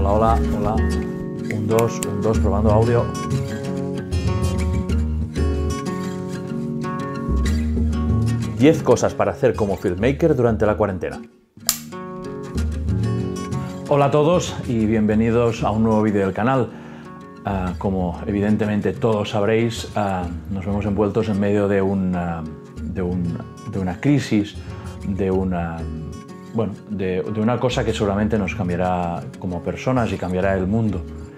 Hola, hola, hola. 1, 2, probando audio. Diez cosas para hacer como filmmaker durante la cuarentena. Hola a todos y bienvenidos a un nuevo vídeo del canal. Como evidentemente todos sabréis, nos vemos envueltos en medio de una crisis, de una cosa que seguramente nos cambiará como personas y cambiará el mundo.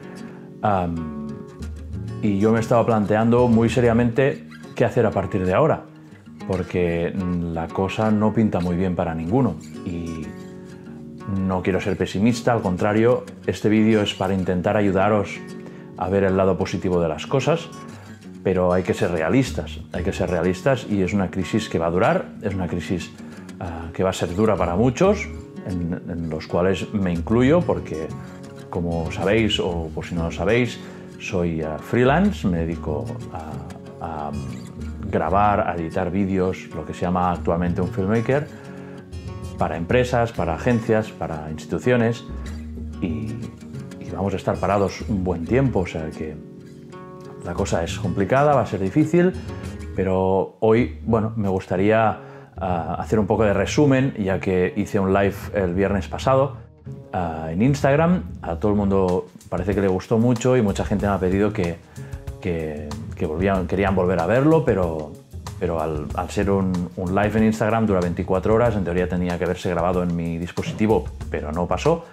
Y yo me estaba planteando muy seriamente qué hacer a partir de ahora, porque la cosa no pinta muy bien para ninguno. Y no quiero ser pesimista, al contrario, este vídeo es para intentar ayudaros a ver el lado positivo de las cosas, pero hay que ser realistas y es una crisis que va a durar, es una crisis que va a ser dura para muchos, en los cuales me incluyo, porque como sabéis, o por si no lo sabéis, soy freelance, me dedico a grabar, a editar vídeos, lo que se llama actualmente un filmmaker, para empresas, para agencias, para instituciones, y vamos a estar parados un buen tiempo, o sea que la cosa es complicada, va a ser difícil, pero hoy, bueno, me gustaría hacer un poco de resumen, ya que hice un live el viernes pasado en Instagram. A todo el mundo parece que le gustó mucho y mucha gente me ha pedido que querían volver a verlo, pero al ser un live en Instagram dura 24 horas, en teoría tenía que haberse grabado en mi dispositivo, pero no pasó.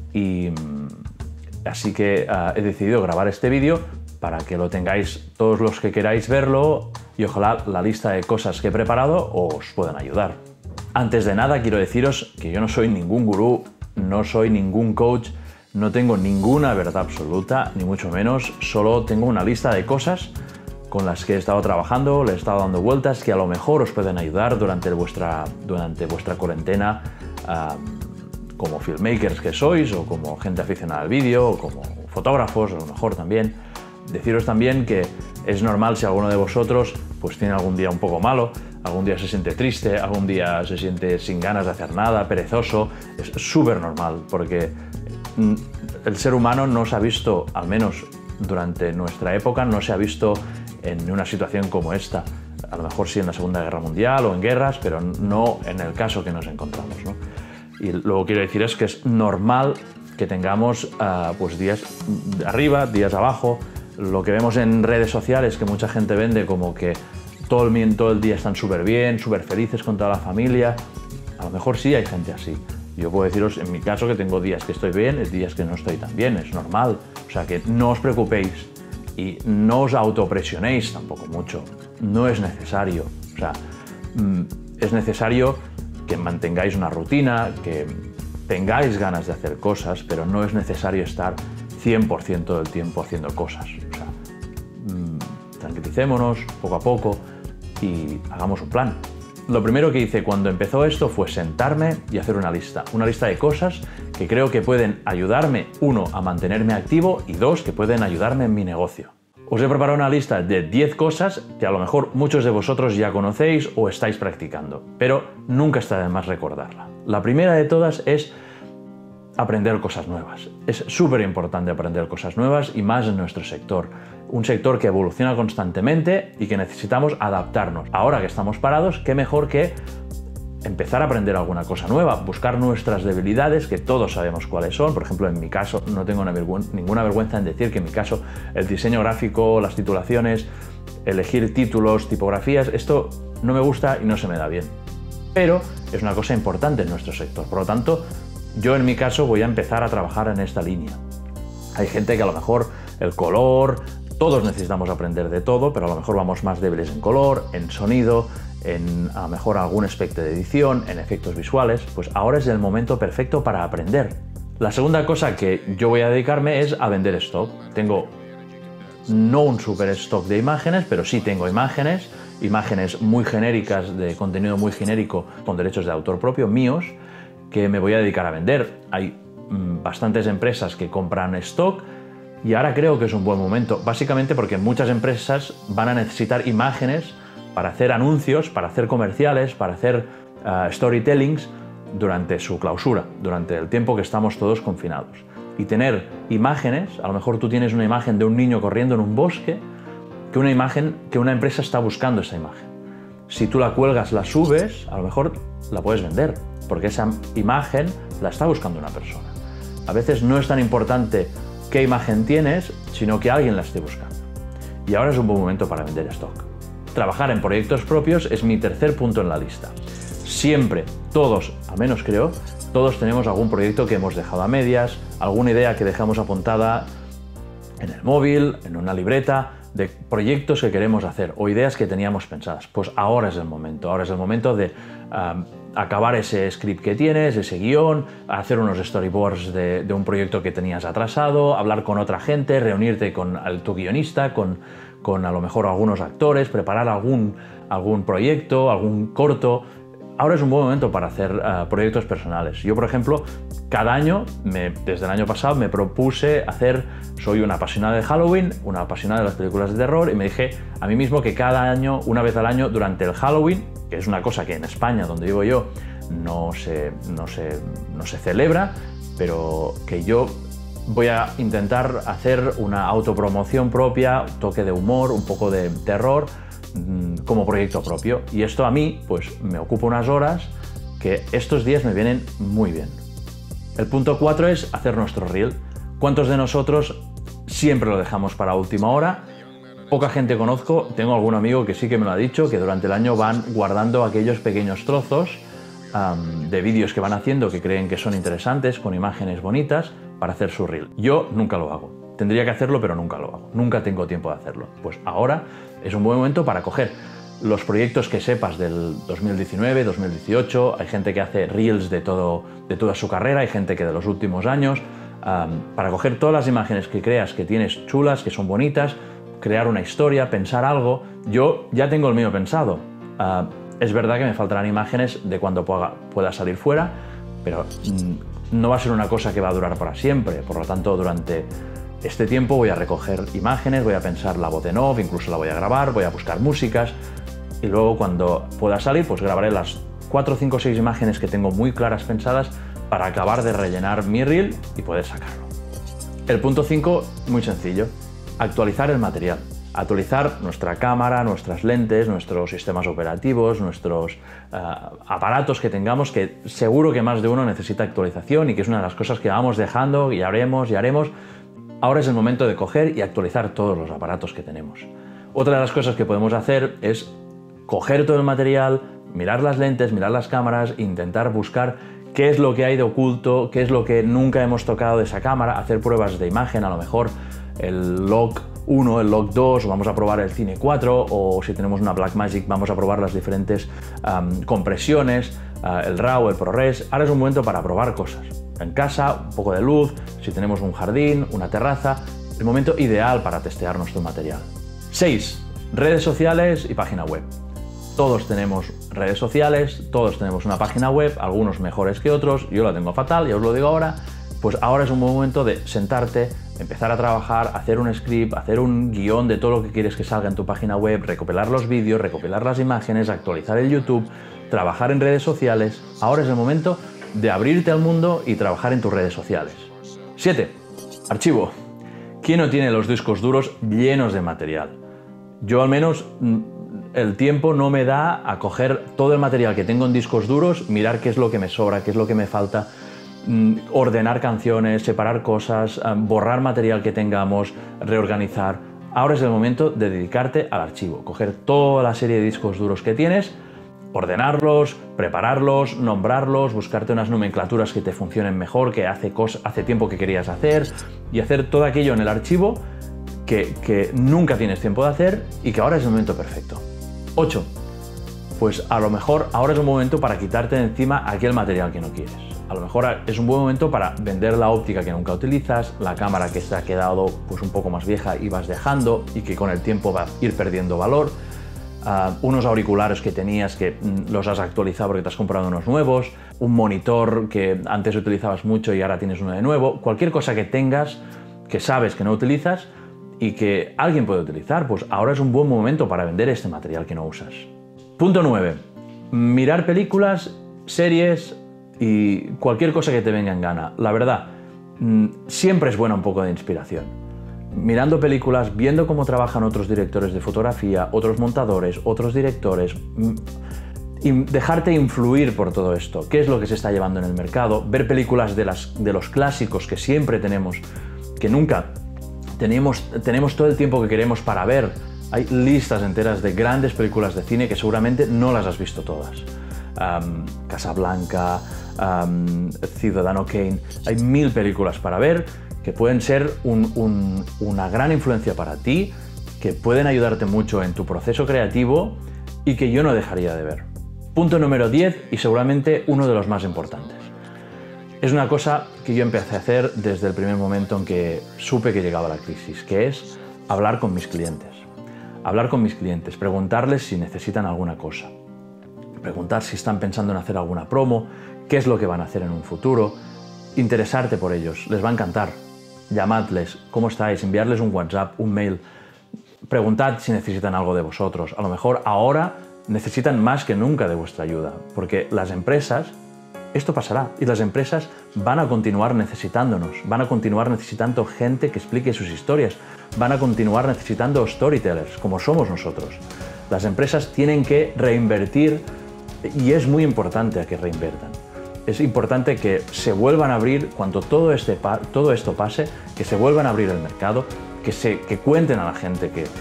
Así que he decidido grabar este vídeo para que lo tengáis todos los que queráis verlo y ojalá la lista de cosas que he preparado os puedan ayudar. Antes de nada quiero deciros que yo no soy ningún gurú, no soy ningún coach, no tengo ninguna verdad absoluta, ni mucho menos, solo tengo una lista de cosas con las que he estado trabajando, le he estado dando vueltas, que a lo mejor os pueden ayudar durante vuestra cuarentena, como filmmakers que sois, o como gente aficionada al vídeo, o como fotógrafos, a lo mejor también. Deciros también que es normal si alguno de vosotros pues tiene algún día un poco malo, algún día se siente triste, algún día se siente sin ganas de hacer nada, perezoso. Es súper normal, porque el ser humano no se ha visto, al menos durante nuestra época, no se ha visto en una situación como esta. A lo mejor sí en la Segunda Guerra Mundial o en guerras, pero no en el caso que nos encontramos, ¿no? Y luego quiero deciros que es normal que tengamos pues días arriba, días abajo. Lo que vemos en redes sociales, que mucha gente vende como que todo el día están súper bien, súper felices con toda la familia. A lo mejor sí hay gente así. Yo puedo deciros en mi caso que tengo días que estoy bien, días que no estoy tan bien, es normal. O sea que no os preocupéis y no os autopresionéis tampoco mucho. No es necesario. O sea, es necesario que mantengáis una rutina, que tengáis ganas de hacer cosas, pero no es necesario estar 100% del tiempo haciendo cosas. O sea, tranquilicémonos poco a poco y hagamos un plan. Lo primero que hice cuando empezó esto fue sentarme y hacer una lista de cosas que creo que pueden ayudarme, uno, a mantenerme activo y dos, que pueden ayudarme en mi negocio. Os he preparado una lista de 10 cosas que a lo mejor muchos de vosotros ya conocéis o estáis practicando, pero nunca está de más recordarla. La primera de todas es aprender cosas nuevas. Es súper importante aprender cosas nuevas y más en nuestro sector. Un sector que evoluciona constantemente y que necesitamos adaptarnos. Ahora que estamos parados, qué mejor que empezar a aprender alguna cosa nueva, buscar nuestras debilidades, que todos sabemos cuáles son. Por ejemplo, en mi caso, no tengo ninguna vergüenza en decir que en mi caso el diseño gráfico, las titulaciones, elegir títulos, tipografías, esto no me gusta y no se me da bien. Pero es una cosa importante en nuestro sector. Por lo tanto, yo en mi caso voy a empezar a trabajar en esta línea. Hay gente que a lo mejor el color, todos necesitamos aprender de todo, pero a lo mejor vamos más débiles en color, en sonido, en a lo mejor algún aspecto de edición, en efectos visuales. Pues ahora es el momento perfecto para aprender. La segunda cosa que yo voy a dedicarme es a vender stock. Tengo no un super stock de imágenes, pero sí tengo imágenes muy genéricas, de contenido muy genérico, con derechos de autor propio míos, que me voy a dedicar a vender. Hay bastantes empresas que compran stock y ahora creo que es un buen momento, básicamente porque muchas empresas van a necesitar imágenes para hacer anuncios, para hacer comerciales, para hacer storytellings durante su clausura, durante el tiempo que estamos todos confinados. y tener imágenes, a lo mejor tú tienes una imagen de un niño corriendo en un bosque, que una imagen que una empresa está buscando esa imagen. Si tú la cuelgas, la subes, a lo mejor la puedes vender, porque esa imagen la está buscando una persona. A veces no es tan importante qué imagen tienes, sino que alguien la esté buscando. Y ahora es un buen momento para vender stock. Trabajar en proyectos propios es mi tercer punto en la lista. Siempre, todos, al menos creo, todos tenemos algún proyecto que hemos dejado a medias, alguna idea que dejamos apuntada en el móvil, en una libreta, de proyectos que queremos hacer o ideas que teníamos pensadas. Pues ahora es el momento de acabar ese script que tienes, ese guión, hacer unos storyboards de un proyecto que tenías atrasado, hablar con otra gente, reunirte con tu guionista, con a lo mejor algunos actores, preparar algún proyecto, algún corto. Ahora es un buen momento para hacer proyectos personales. Yo, por ejemplo, cada año, desde el año pasado, me propuse soy una apasionada de Halloween, una apasionada de las películas de terror, y me dije a mí mismo que cada año, una vez al año, durante el Halloween, que es una cosa que en España, donde vivo yo, no se celebra, pero que yo voy a intentar hacer una autopromoción propia, un toque de humor, un poco de terror, como proyecto propio. Y esto a mí, pues me ocupa unas horas que estos días me vienen muy bien. El punto 4 es hacer nuestro reel. ¿Cuántos de nosotros siempre lo dejamos para última hora? Poca gente conozco, tengo algún amigo que sí que me lo ha dicho, que durante el año van guardando aquellos pequeños trozos de vídeos que van haciendo que creen que son interesantes, con imágenes bonitas, para hacer su reel. Yo nunca lo hago. Tendría que hacerlo, pero nunca lo hago. Nunca tengo tiempo de hacerlo. Pues ahora es un buen momento para coger los proyectos que sepas del 2019, 2018. Hay gente que hace reels de toda su carrera, hay gente que de los últimos años. Para coger todas las imágenes que creas que tienes chulas, que son bonitas, crear una historia, pensar algo. Yo ya tengo el mío pensado. Es verdad que me faltarán imágenes de cuando pueda salir fuera, pero no va a ser una cosa que va a durar para siempre. Por lo tanto, durante este tiempo voy a recoger imágenes, voy a pensar la voz en off, incluso la voy a grabar, voy a buscar músicas, y luego cuando pueda salir, pues grabaré las 4, 5, 6 imágenes que tengo muy claras pensadas para acabar de rellenar mi reel y poder sacarlo. El punto 5, muy sencillo: actualizar el material. Actualizar nuestra cámara, nuestras lentes, nuestros sistemas operativos, nuestros aparatos que tengamos, que seguro que más de uno necesita actualización y que es una de las cosas que vamos dejando y haremos. Ahora es el momento de coger y actualizar todos los aparatos que tenemos. Otra de las cosas que podemos hacer es coger todo el material, mirar las lentes, mirar las cámaras, intentar buscar qué es lo que hay de oculto, qué es lo que nunca hemos tocado de esa cámara, hacer pruebas de imagen, a lo mejor el log 1, el log 2, vamos a probar el Cine 4, o si tenemos una Blackmagic vamos a probar las diferentes compresiones, el RAW, el ProRes. Ahora es un momento para probar cosas. En casa, un poco de luz, si tenemos un jardín, una terraza, el momento ideal para testear nuestro material. 6. Redes sociales y página web. Todos tenemos redes sociales, todos tenemos una página web, algunos mejores que otros. Yo la tengo fatal, ya os lo digo ahora. Pues ahora es un buen momento de sentarte, empezar a trabajar, hacer un script, hacer un guión de todo lo que quieres que salga en tu página web, recopilar los vídeos, recopilar las imágenes, actualizar el YouTube, trabajar en redes sociales. Ahora es el momento de abrirte al mundo y trabajar en tus redes sociales. 7. Archivo. ¿Quién no tiene los discos duros llenos de material? Yo al menos el tiempo no me da a coger todo el material que tengo en discos duros, mirar qué es lo que me sobra, qué es lo que me falta, ordenar canciones, separar cosas, borrar material que tengamos, reorganizar. Ahora es el momento de dedicarte al archivo, coger toda la serie de discos duros que tienes, ordenarlos, prepararlos, nombrarlos, buscarte unas nomenclaturas que te funcionen mejor, que hace tiempo que querías hacer, y hacer todo aquello en el archivo que nunca tienes tiempo de hacer y que ahora es el momento perfecto. 8. Pues a lo mejor ahora es un momento para quitarte de encima aquel material que no quieres. A lo mejor es un buen momento para vender la óptica que nunca utilizas, la cámara que se ha quedado pues un poco más vieja y vas dejando y que con el tiempo va a ir perdiendo valor, unos auriculares que tenías que los has actualizado porque te has comprado unos nuevos, un monitor que antes utilizabas mucho y ahora tienes uno de nuevo, cualquier cosa que tengas que sabes que no utilizas y que alguien puede utilizar, pues ahora es un buen momento para vender este material que no usas. Punto 9. Mirar películas, series y cualquier cosa que te venga en gana. La verdad, siempre es buena un poco de inspiración. Mirando películas, viendo cómo trabajan otros directores de fotografía, otros montadores, otros directores, y dejarte influir por todo esto. ¿Qué es lo que se está llevando en el mercado? Ver películas de los clásicos que siempre tenemos, que nunca tenemos todo el tiempo que queremos para ver. Hay listas enteras de grandes películas de cine que seguramente no las has visto todas. Casablanca, Ciudadano Kane. Hay 1000 películas para ver que pueden ser una gran influencia para ti, que pueden ayudarte mucho en tu proceso creativo y que yo no dejaría de ver. Punto número 10 y seguramente uno de los más importantes. Es una cosa que yo empecé a hacer desde el primer momento en que supe que llegaba la crisis, que es hablar con mis clientes. Hablar con mis clientes, preguntarles si necesitan alguna cosa, preguntar si están pensando en hacer alguna promo, qué es lo que van a hacer en un futuro, interesarte por ellos, les va a encantar. Llamadles, ¿cómo estáis? Enviarles un WhatsApp, un mail, preguntad si necesitan algo de vosotros. A lo mejor ahora necesitan más que nunca de vuestra ayuda, porque las empresas, esto pasará, y las empresas van a continuar necesitándonos, van a continuar necesitando gente que explique sus historias, van a continuar necesitando storytellers, como somos nosotros. Las empresas tienen que reinvertir y es muy importante que reinviertan. Es importante que se vuelvan a abrir cuando todo esto pase, que se vuelvan a abrir el mercado, que cuenten a la gente que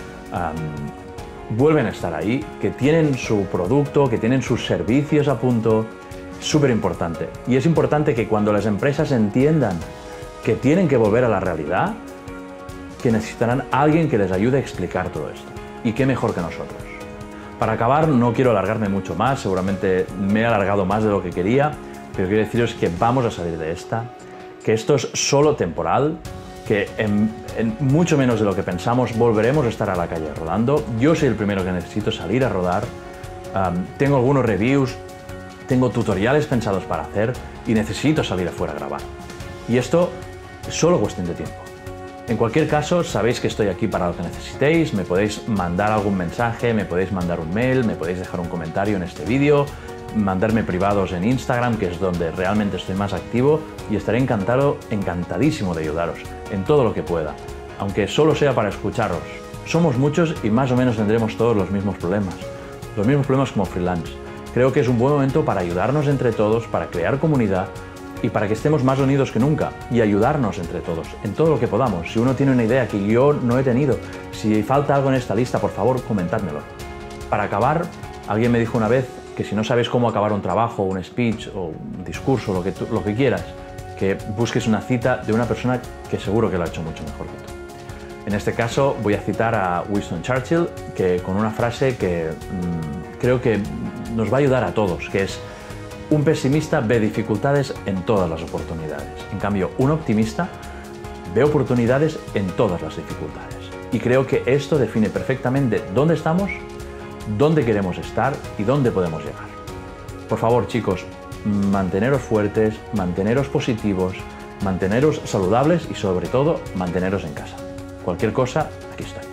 vuelven a estar ahí, que tienen su producto, que tienen sus servicios a punto. Súper importante. Y es importante que cuando las empresas entiendan que tienen que volver a la realidad, que necesitarán a alguien que les ayude a explicar todo esto. Y qué mejor que nosotros. Para acabar, no quiero alargarme mucho más, seguramente me he alargado más de lo que quería, pero quiero deciros que vamos a salir de esta, que esto es solo temporal, que en mucho menos de lo que pensamos volveremos a estar a la calle rodando. Yo soy el primero que necesito salir a rodar, tengo algunos reviews, tengo tutoriales pensados para hacer y necesito salir afuera a grabar. Y esto es solo cuestión de tiempo. En cualquier caso, sabéis que estoy aquí para lo que necesitéis, me podéis mandar algún mensaje, me podéis mandar un mail, me podéis dejar un comentario en este vídeo, mandarme privados en Instagram, que es donde realmente estoy más activo, y estaré encantadísimo de ayudaros en todo lo que pueda, aunque solo sea para escucharos. Somos muchos y más o menos tendremos todos los mismos problemas como freelance. Creo que es un buen momento para ayudarnos entre todos, para crear comunidad y para que estemos más unidos que nunca y ayudarnos entre todos en todo lo que podamos. Si uno tiene una idea que yo no he tenido, si falta algo en esta lista, por favor, comentádmelo. Para acabar, alguien me dijo una vez que si no sabes cómo acabar un trabajo, un speech o un discurso, lo que quieras, que busques una cita de una persona que seguro que lo ha hecho mucho mejor que tú. En este caso voy a citar a Winston Churchill, que con una frase que creo que nos va a ayudar a todos, que es: un pesimista ve dificultades en todas las oportunidades. En cambio, un optimista ve oportunidades en todas las dificultades. Y creo que esto define perfectamente dónde estamos, dónde queremos estar y dónde podemos llegar. Por favor, chicos, manteneros fuertes, manteneros positivos, manteneros saludables y sobre todo, manteneros en casa. Cualquier cosa, aquí estoy.